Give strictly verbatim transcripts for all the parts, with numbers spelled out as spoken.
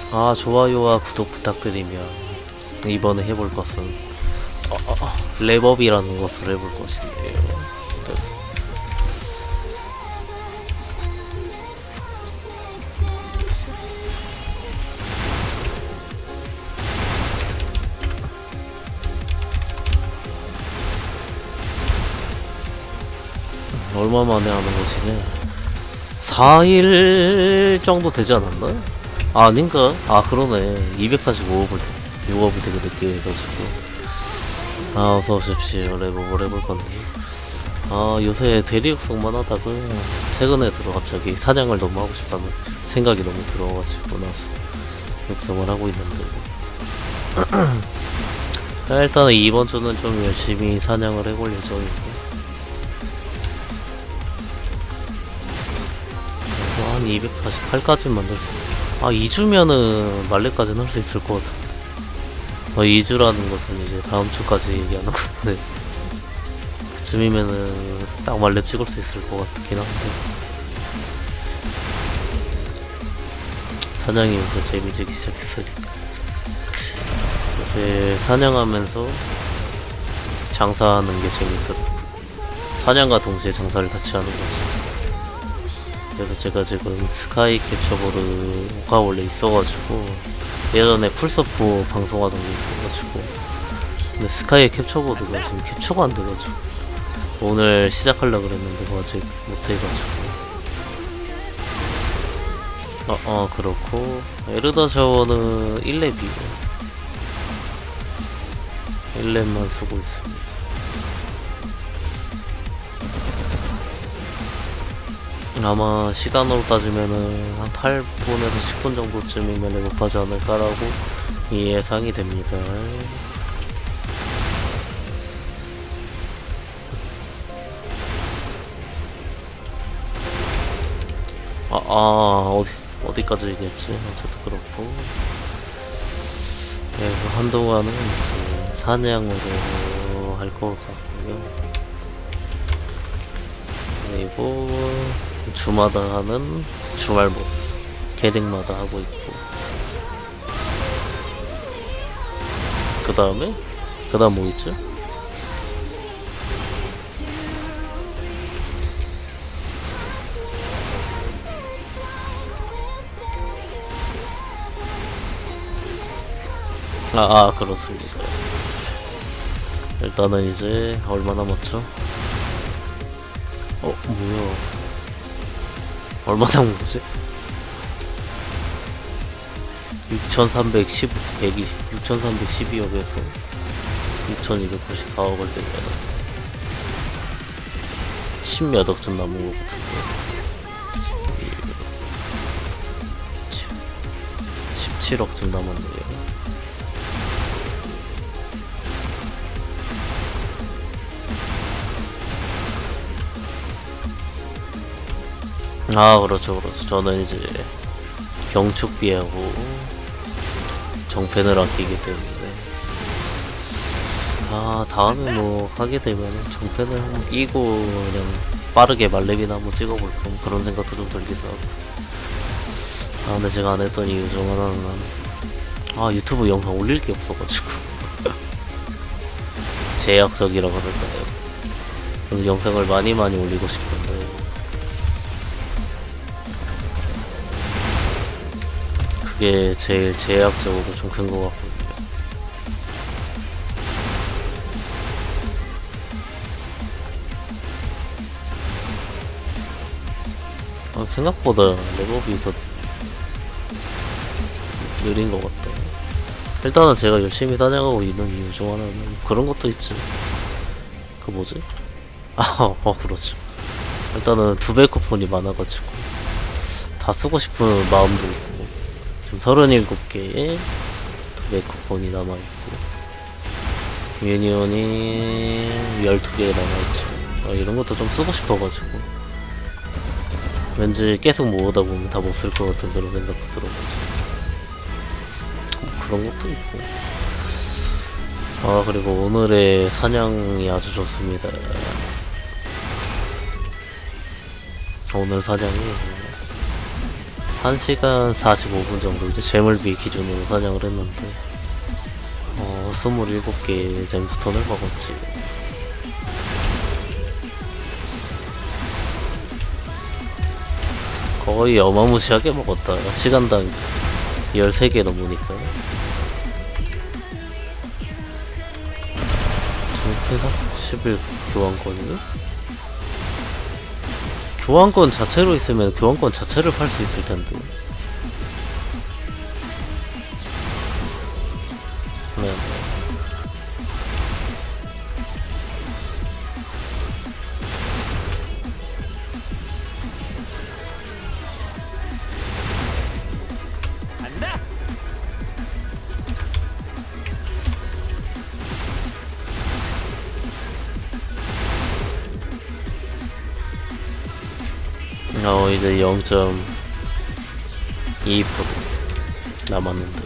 아, 좋아요와 구독 부탁드리며 이번에 해볼 것은 어, 어, 어, 랩업이라는 것을 해볼 것인데요. 됐어. 얼마 만에 하는 것이네. 사 일 정도 되지 않았나? 아, 아닌가? 아, 그러네. 이백사십오 업을 육 업을 되게 늦게 해가지고. 아, 어서 오십시오. 랩업을 해볼 건데. 아, 요새 대리 육성만 하다가 최근에 들어 갑자기 사냥을 너무 하고 싶다는 생각이 너무 들어가지고 나서 육성을 하고 있는데. 일단은 이번 주는 좀 열심히 사냥을 해볼 예정이고, 그래서 한 이백사십팔까지 만들어서, 아, 이 주면은 말레까지는 할 수 있을 것 같은데. 어, 이 주라는 것은 이제 다음 주까지 얘기하는 건데, 그쯤이면은 딱 말렙 찍을 수 있을 것 같긴 한데, 사냥이 요새 재미지기 시작했으니까. 요새 사냥하면서 장사하는 게 재밌더라고. 사냥과 동시에 장사를 같이 하는 거지. 그래서 제가 지금 스카이 캡처보드가 원래 있어가지고, 예전에 풀서프 방송하던 게 있어가지고, 근데 스카이 캡처보드가 지금 캡처가 안 돼가지고 오늘 시작하려고 그랬는데 뭐 아직 못해가지고. 어, 어, 그렇고 에르더 샤워는 일 렙이고 일 렙만 쓰고 있습니다. 아마 시간으로 따지면은 한 팔 분에서 십 분 정도쯤이면 랩업하지 않을까라고 예상이 됩니다. 아, 아, 어디, 어디까지 얘기했지? 어쨌든 그렇고. 그래서 한동안은 이제 사냥으로 할 것 같고요. 그리고 주마다 하는 주말 보스, 캐릭마다 하고 있고. 그 다음에? 그 다음 뭐 있죠? 아, 아, 그렇습니다. 일단은 이제 얼마 남았죠? 어, 뭐야? 얼마 남은 거지? 육천삼백십, 백이, 육천삼백십이 억에서 육천이백팔십사 억을 내면 십몇 억쯤 남은 것 같은데. 십칠 억쯤 남았네요. 아, 그렇죠, 그렇죠. 저는 이제 경축비하고 정펜을 아끼기 때문에, 아, 다음에 뭐 하게 되면 정펜을 한번 끼고 그냥 빠르게 말렙이나 한번 찍어볼 건 그런 생각도 좀 들기도 하고. 아, 근데 제가 안 했던 이유 중 하나는, 아, 유튜브 영상 올릴 게 없어가지고. 제약적이라 그럴까요? 그래서 영상을 많이 많이 올리고 싶은데, 그게 제일 제약적으로 좀 큰 것 같거든요. 아, 생각보다 랩업이 더 느린 것 같다. 일단은 제가 열심히 사냥하고 있는 이유 중 하나는 그런 것도 있지. 그 뭐지? 아, 어, 그렇죠. 일단은 두 배 쿠폰이 많아가지고 다 쓰고 싶은 마음도 있고, 지금 서른일곱 개의 두 배 쿠폰이 남아있고, 유니온이 열두 개 남아있죠. 아, 이런 것도 좀 쓰고 싶어가지고 왠지 계속 모으다 보면 다 못 쓸 것 같은 그런 생각도 들어가지고 뭐 그런 것도 있고. 아, 그리고 오늘의 사냥이 아주 좋습니다. 오늘 사냥이 한 시간 사십오 분 정도 이제 재물비 기준으로 사냥을 했는데 어 스물일곱 개 잼스톤을 먹었지. 거의 어마무시하게 먹었다. 시간당 열세 개 넘으니까. 정필사 십일 교환권이? 교환권 자체로 있으면 교환권 자체를 팔 수 있을 텐데. 네. 어 이제 영 점 이 퍼센트 남았는데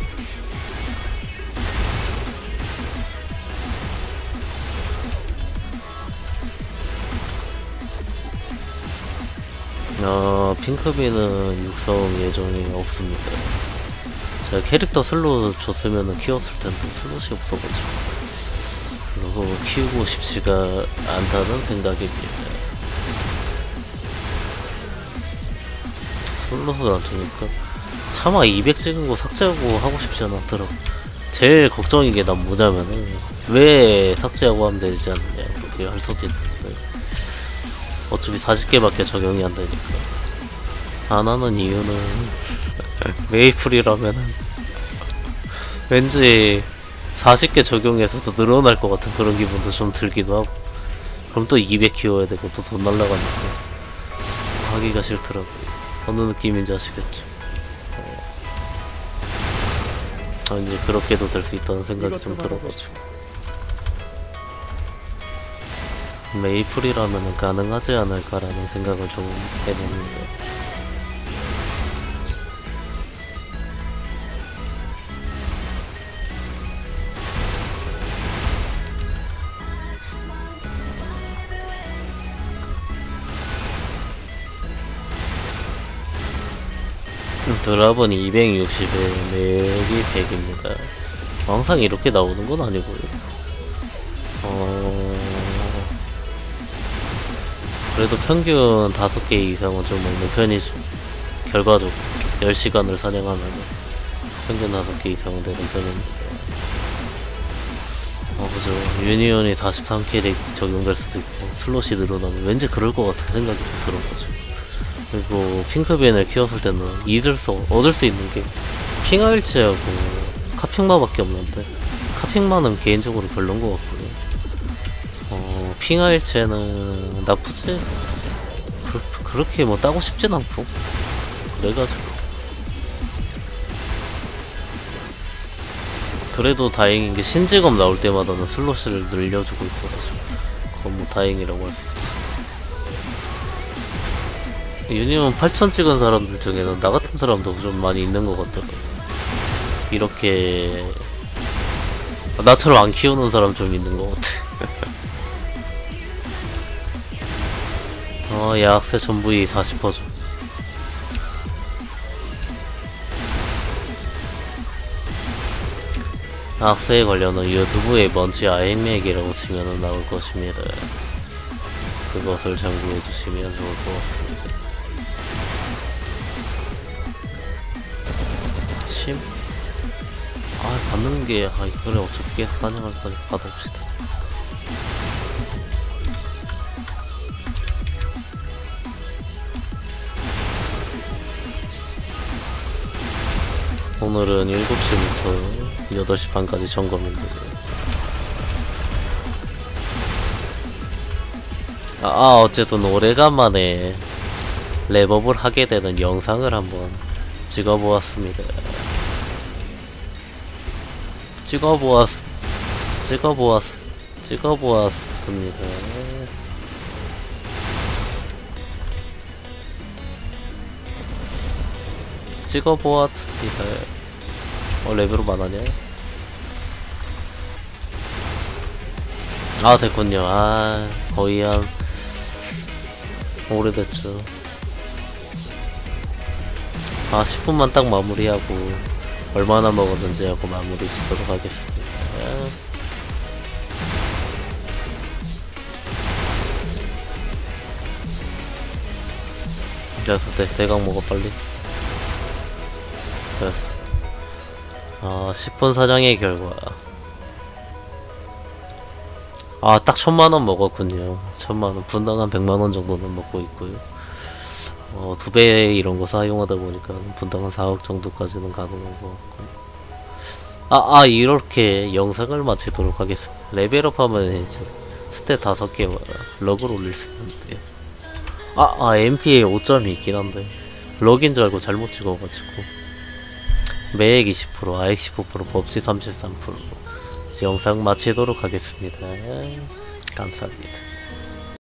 어 핑크비는 육성 예정이 없습니다. 제가 캐릭터 슬롯 줬으면은 키웠을 텐데 슬롯이 없어가지고 그리고 키우고 싶지가 않다는 생각입니다. 슬롯을 안 주니까 차마 이백 찍은 거 삭제하고 하고 싶지 않더라고. 제일 걱정인 게 난 뭐냐면은 왜 삭제하고 하면 되지 않느냐 그렇게 할 수도 있는데 어차피 사십 개밖에 적용이 안 되니까 안 하는 이유는 메이플이라면은 왠지 사십 개 적용해서 늘어날 것 같은 그런 기분도 좀 들기도 하고 그럼 또 이백 키워야 되고 또 돈 날라가니까 하기가 싫더라고. 어느 느낌인지 아시겠죠? 어, 이제 그렇게도 될 수 있다는 생각이 좀 들어가지고 메이플이라면 가능하지 않을까라는 생각을 좀 해봤는데 드랍은 이백육십에 맥이 백입니다. 항상 이렇게 나오는 건 아니고요. 어... 그래도 평균 다섯 개 이상은 좀 먹는 편이죠. 결과적으로 열 시간을 사냥하면 평균 다섯 개 이상은 되는 편입니다. 어, 그죠. 유니온이 사십삼 캐릭 적용될 수도 있고 슬롯이 늘어나면 왠지 그럴 것 같은 생각이 좀 들어가지고 그리고 핑크빈을 키웠을 때는 잊을 수, 얻을 수 있는 게 핑하일치하고 카핑마밖에 없는데 카핑마는 개인적으로 별론 것 같고요. 어, 핑하일치는 나쁘지? 그, 그렇게 뭐 따고 싶진 않고 그래가지고 그래도 다행인 게 신직업 나올 때마다는 슬롯을 늘려주고 있어가지고 그건 뭐 다행이라고 할 수 있지. 유니온 팔천 찍은 사람들 중에는 나 같은 사람도 좀 많이 있는 것 같더라고. 이렇게 나처럼 안 키우는 사람 좀 있는 것 같아. 어, 야학세 전부이 사십 퍼센트 죠. 악세에 관련은 유튜브에 먼지 아행맥이라고 치면은 나올 것입니다. 그것을 참고해 주시면 좋을 것 같습니다. 심? 아, 받는 게, 아, 그래, 어차피 계속 사냥할 거니까 받아봅시다. 오늘은 일곱 시부터 여덟 시 반까지 점검인데. 아, 아, 어쨌든 오래간만에 랩업을 하게 되는 영상을 한번 찍어보았습니다. 찍어보았, 찍어보았, 찍어보았습니다. 찍어보았습니다. 어, 레벨로 많아냐? 아, 됐군요. 아, 거의 한 오래됐죠. 아 십 분만 딱 마무리하고 얼마나 먹었는지 하고 마무리 짓도록 하겠습니다. 됐어, 대, 대강 먹어 빨리. 됐어. 아 십 분 사냥의 결과 아 딱 천만원 먹었군요. 천만원 분당 한 백만원 정도는 먹고 있고요. 어 두 배 이런거 사용하다 보니까 분당 한 사억 정도까지는 가능한 것 같고. 아, 아, 이렇게 영상을 마치도록 하겠습니다. 레벨업 하면 이제 스탯 다섯 개 럭을 올릴 수 있는데. 아, 아, 엠피에 오 점이 있긴 한데. 럭인 줄 알고 잘못 찍어가지고. 매액 이십 퍼센트, 아엑 십오 퍼센트, 법치 삼십삼 퍼센트. 영상 마치도록 하겠습니다. 감사합니다.